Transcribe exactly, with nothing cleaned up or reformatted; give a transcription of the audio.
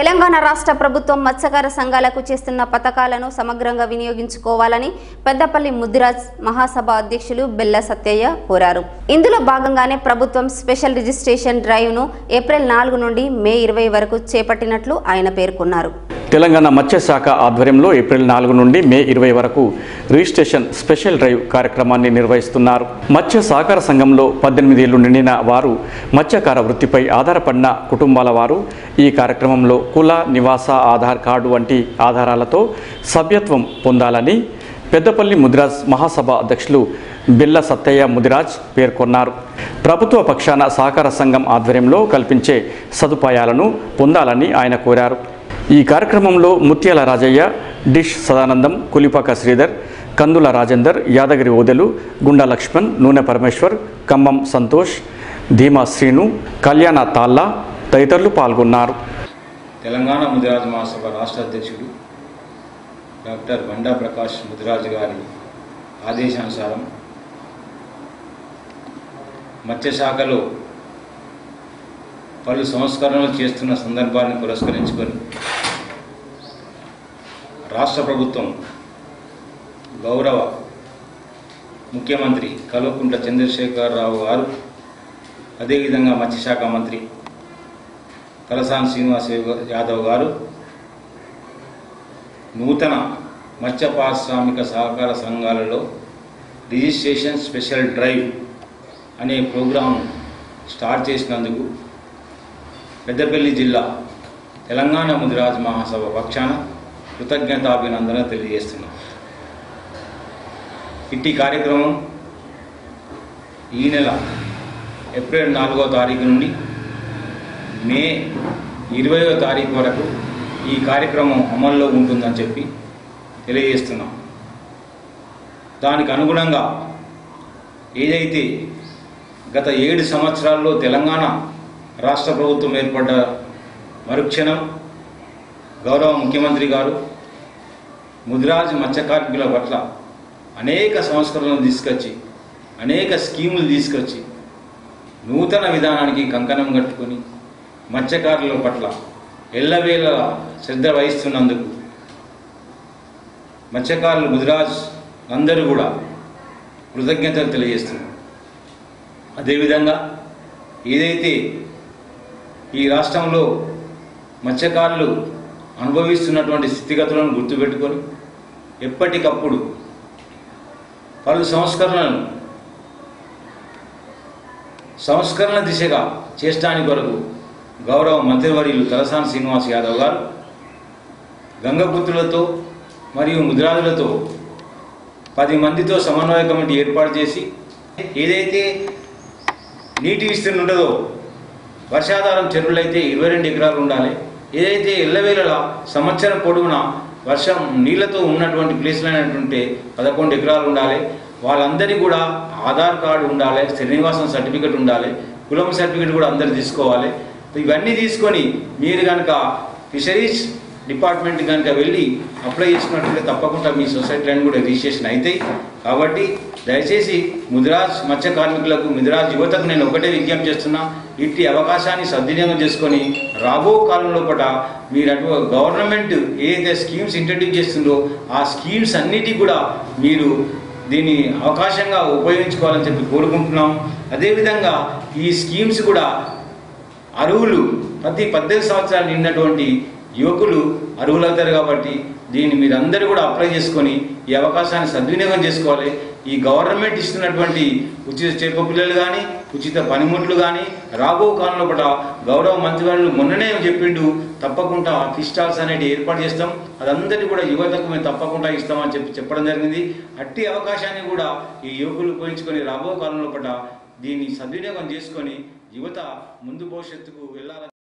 తెలంగాణ రాష్ట్ర ప్రభుత్వం మత్స్యకార సంఘాలకు చేస్తున్న పథకాలను సమగ్రంగా వినియోగించుకోవాలని పెద్దపల్లి ముదిరాజ్ మహాసభ అధ్యక్షులు బెల్ల సత్తయ్య కోరారు. ఇందులో భాగంగానే ప్రభుత్వం స్పెషల్ రిజిస్ట్రేషన్ డ్రైవ్ ను ఏప్రిల్ నాలుగు నుండి మే ఇరవై వరకు చేపట్టినట్లు ఆయన పేర్కొన్నారు. తెలంగాణ మత్స్యశాఖ ఆధ్వర్యంలో ఏప్రిల్ నాలుగు నుండి మే ఇరవై వరకు రిజిస్ట్రేషన్ స్పెషల్ డ్రైవ్ కార్యక్రమాన్ని నిర్వహిస్తున్నారు. మత్స్య సహకార సంఘంలో పద్దెనిమిది ఏళ్లు నిండిన వారు, మత్స్యకార వృత్తిపై ఆధారపడిన కుటుంబాల వారు ఈ కార్యక్రమంలో కుల, నివాస ఆధార్ కార్డు వంటి ఆధారాలతో సభ్యత్వం పొందాలని పెద్దపల్లి ముదిరాజ్ మహాసభ అధ్యక్షులు బెల్ల సత్తయ్య ముదిరాజ్ పేర్కొన్నారు. ప్రభుత్వ పక్షాన సహకార సంఘం ఆధ్వర్యంలో కల్పించే సదుపాయాలను పొందాలని ఆయన కోరారు. ఈ కార్యక్రమంలో ముత్యాల రాజయ్య, డిష్ సదానందం, కులిపాక శ్రీధర్, కందుల రాజేందర్, యాదగిరి ఓదెలు, గుండా లక్ష్మణ్, నూనె పరమేశ్వర్, ఖమ్మం సంతోష్, ధీమా శ్రీను, కళ్యాణ తాళ్ళ తదితరులు పాల్గొన్నారు. తెలంగాణ ముదిరాజ్ మహాసభ రాష్ట్ర అధ్యక్షుడు డాక్టర్ బండా ప్రకాష్ ముదిరాజ్ గారి ఆదేశానుసారం మత్స్యశాఖలో పలు సంస్కరణలు చేస్తున్న సందర్భాన్ని పురస్కరించుకొని రాష్ట్ర ప్రభుత్వం గౌరవ ముఖ్యమంత్రి కల్వకుంట్ల చంద్రశేఖరరావు గారు, అదేవిధంగా మత్స్యశాఖ మంత్రి తలసాని శ్రీనివాస్ యాదవ్ గారు నూతన మత్స్య పారిశ్రామిక సహకార సంఘాలలో రిజిస్ట్రేషన్ స్పెషల్ డ్రైవ్ అనే ప్రోగ్రాం స్టార్ట్ చేసినందుకు పెద్దపల్లి జిల్లా తెలంగాణ ముదిరాజ్ మహాసభ పక్షాన కృతజ్ఞతాభినందన తెలియజేస్తున్నాం. ఇట్టి కార్యక్రమం ఈ నెల ఏప్రిల్ నాలుగో తారీఖు నుండి మే ఇరవయో తారీఖు వరకు ఈ కార్యక్రమం అమల్లో ఉంటుందని చెప్పి తెలియజేస్తున్నాం. దానికి అనుగుణంగా ఏదైతే గత ఏడు సంవత్సరాల్లో తెలంగాణ రాష్ట్ర ప్రభుత్వం ఏర్పడ్డ మరుక్షణం గౌరవ ముఖ్యమంత్రి గారు ముదిరాజ్ మత్స్య కార్మికుల పట్ల అనేక సంస్కరణలు తీసుకొచ్చి, అనేక స్కీములు తీసుకొచ్చి నూతన విధానానికి కంకణం కట్టుకొని మత్స్యకారుల పట్ల ఎల్లవేళ శ్రద్ధ వహిస్తున్నందుకు మత్స్యకారులు ముదిరాజ్ అందరూ కూడా కృతజ్ఞతలు తెలియజేస్తున్నారు. అదేవిధంగా ఏదైతే ఈ రాష్ట్రంలో మత్స్యకారులు అనుభవిస్తున్నటువంటి స్థితిగతులను గుర్తుపెట్టుకొని ఎప్పటికప్పుడు పలు సంస్కరణలను సంస్కరణ దిశగా చేసడానికి కొరకు గౌరవ మంత్రివర్యులు తలసాని శ్రీనివాస్ యాదవ్ గారు గంగపుత్రులతో మరియు ముదిరాజులతో పది మందితో సమన్వయ కమిటీ ఏర్పాటు చేసి ఏదైతే నీటి విస్తీర్ణం ఉంటుందో, వర్షాధారం చెరువులైతే ఇరవై రెండు ఎకరాలు ఉండాలి, ఏదైతే ఎల్లవేళలా సంవత్సరం పొడవునా వర్షం నీళ్లతో ఉన్నటువంటి ప్లేస్లు అయినటువంటి పదకొండు ఎకరాలు ఉండాలి. వాళ్ళందరికీ కూడా ఆధార్ కార్డు ఉండాలి, శ్రీనివాసం సర్టిఫికెట్ ఉండాలి, కులం సర్టిఫికెట్ కూడా అందరు తీసుకోవాలి. ఇవన్నీ తీసుకొని మీరు కనుక ఫిషరీస్ డిపార్ట్మెంట్ కనుక వెళ్ళి అప్లై చేసుకున్నట్లయితే తప్పకుండా మీ సొసైటీలను కూడా రిజిస్ట్రేషన్ అవుతాయి. కాబట్టి దయచేసి ముదిరాజ్ మత్స్య కార్మికులకు, ముదిరాజ్ యువతకు నేను ఒకటే విజ్ఞప్తి చేస్తున్నా, ఇట్టి అవకాశాన్ని సద్వినియోగం చేసుకొని రాబో కాలంలో పట మీరు అటు గవర్నమెంట్ ఏదైతే స్కీమ్స్ ఇంట్రడ్యూస్ చేస్తుందో ఆ స్కీమ్స్ అన్నిటికీ కూడా మీరు దీన్ని అవకాశంగా ఉపయోగించుకోవాలని చెప్పి కోరుకుంటున్నాం. అదేవిధంగా ఈ స్కీమ్స్ కూడా అర్హులు ప్రతి పద్దెనిమిది సంవత్సరాలు నిన్నటువంటి యువకులు అర్హులవుతారు. కాబట్టి దీన్ని మీరందరూ కూడా అప్లై చేసుకొని ఈ అవకాశాన్ని సద్వినియోగం చేసుకోవాలి. ఈ గవర్నమెంట్ ఇస్తున్నటువంటి ఉచిత చేప పిల్లలు కానీ, ఉచిత పనిముట్లు కానీ రాబో కాలంలో కూడా గౌరవ మంత్రివర్యులు మొన్ననే చెప్పిండు, తప్పకుండా ఫిష్ స్టాల్స్ అనేవి ఏర్పాటు చేస్తాం, అదందరికీ కూడా యువతకు మేము తప్పకుండా ఇస్తామని చెప్పి చెప్పడం జరిగింది. అట్టి అవకాశాన్ని కూడా ఈ యువకులు ఉపయోగించుకొని రాబో కాలంలో కూడా దీన్ని సద్వినియోగం చేసుకొని యువత ముందు భవిష్యత్తుకు వెళ్ళాలని